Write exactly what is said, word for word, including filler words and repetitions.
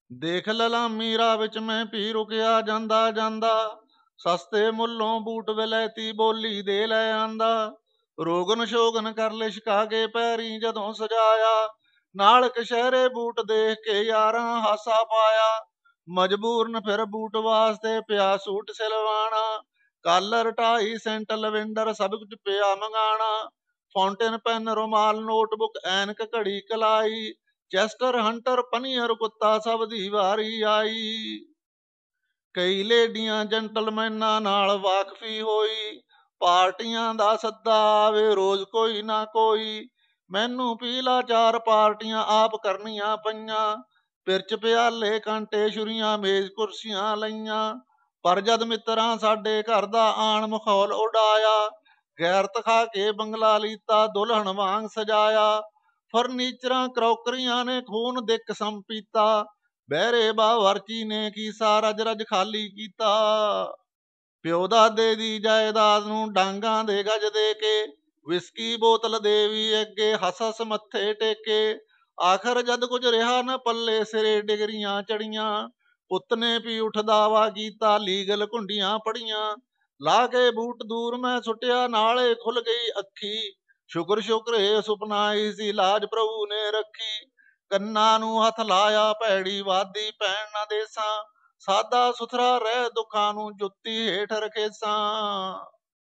ਦੇਖ ਲਲਾਮੀ ਰਾਹ ਵਿੱਚ ਮੈਂ ਵੀ ਰੁਕਿਆ ਜਾਂਦਾ ਜਾਂਦਾ, ਸਸਤੇ ਮੁੱਲੋਂ ਬੂਟ ਵਲੈਤੀ ਬੋਲੀ ਦੇ ਲੈ ਆਂਦਾ। ਰੋਗਨ ਸ਼ੋਗਨ ਕਰ ਲਿਸ਼ਕਾ ਕੇ ਪੈਰੀ ਜਦੋਂ ਸਜਾਇਆ, ਨਾਲ ਕਸ਼ਹਿਰੇ ਬੂਟ ਦੇਖ ਕੇ ਯਾਰਾਂ ਹਾਸਾ ਪਾਇਆ। ਮਜਬੂਰਨ ਫਿਰ ਬੂਟ ਵਾਸਤੇ ਪਿਆ ਸੂਟ ਸਿਲਵਾਣਾ, ਕਾਲਰ ਢਾਈ ਸੈਂਟ ਲਵਿੰਡਰ ਸਭ ਕੁਝ ਪਿਆ ਮੰਗਾਣਾ। ਫਾਉਂਟੇਨ ਪੈਨ ਰੁਮਾਲ ਨੋਟਬੁੱਕ ਐਨਕ ਘੜੀ ਕਲਾਈ, ਚੈਸਟਰ ਹੰਟਰ ਪਨੀਅਰ ਕੁੱਤਾ ਸਭ ਦੀ ਵਾਰੀ ਆਈ। ਕਈ ਲੇਡੀਆਂ ਜੈਂਟਲਮੈਨਾਂ ਨਾਲ ਵਾਕਫੀ ਹੋਈ, ਪਾਰਟੀਆਂ ਦਾ ਸੱਦਾ ਆਵੇ ਰੋਜ਼ ਕੋਈ ਨਾ ਕੋਈ। ਮੈਨੂੰ ਪੀਲਾ ਚਾਰ ਪਾਰਟੀਆਂ ਆਪ ਕਰਨੀਆਂ ਪਈਆਂ, ਪਿਰਚ ਪਿਆਲੇ ਕਾਂਟੇ ਛੁਰੀਆਂ ਮੇਜ਼ ਕੁਰਸੀਆਂ ਲਈਆਂ। ਪਰ ਜਦ ਮਿੱਤਰਾਂ ਸਾਡੇ ਘਰ ਦਾ ਆਣ ਮਖੌਲ ਉਡਾਇਆ, ਗੈਰਤ ਖਾ ਕੇ ਬੰਗਲਾ ਲੀਤਾ ਦੁਲਹਨ ਵਾਂਗ ਸਜਾਇਆ। ਫਰਨੀਚਰਾਂ ਕਰੋਕਰੀਆਂ ਨੇ ਖੂਨ ਦੇ ਕਸਮ ਪੀਤਾ, ਬਹਿਰੇ ਬਾਵਰਚੀ ਨੇ ਕੀਸਾ ਰਜ ਰਜ ਖਾਲੀ ਕੀਤਾ। ਪਿਓ ਦਾਦੇ ਦੀ ਜਾਇਦਾਦ ਨੂੰ ਡਾਂਗਾਂ ਦੇ ਗਜ ਦੇ ਕੇ, ਵਿਸਕੀ ਬੋਤਲ ਦੇਵੀ ਅੱਗੇ ਹੱਸ ਹੱਸ ਮੱਥੇ ਟੇਕੇ। ਆਖਰ ਜਦ ਕੁਝ ਰਿਹਾ ਨਾ ਪੱਲੇ ਸਿਰੇ ਡਿਗਰੀਆਂ ਚੜੀਆਂ, ਪੁੱਤ ਨੇ ਵੀ ਉੱਠ ਦਾਵਾ ਕੀਤਾ ਲੀਗਲ ਘੁੰਡੀਆਂ ਪੜੀਆਂ। ਲਾ ਕੇ ਬੂਟ ਦੂਰ ਮੈਂ ਸੁੱਟਿਆ ਨਾਲੇ ਖੁੱਲ ਗਈ ਅੱਖੀ, ਸ਼ੁਕਰ ਸ਼ੁਕਰ ਇਹ ਸੁਪਨਾ ਹੀ ਸੀ ਲਾਜ ਪ੍ਰਭੂ ਨੇ ਰੱਖੀ। ਕੰਨਾਂ ਨੂੰ ਹੱਥ ਲਾਇਆ ਭੈੜੀ ਵਾਦੀ ਪੈਣ ਨਾ ਦੇਸਾਂ, ਸਾਦਾ ਸੁਥਰਾ ਰਹਿ ਦੁੱਖਾਂ ਨੂੰ ਜੁੱਤੀ ਹੇਠ ਰਖੇਸਾਂ।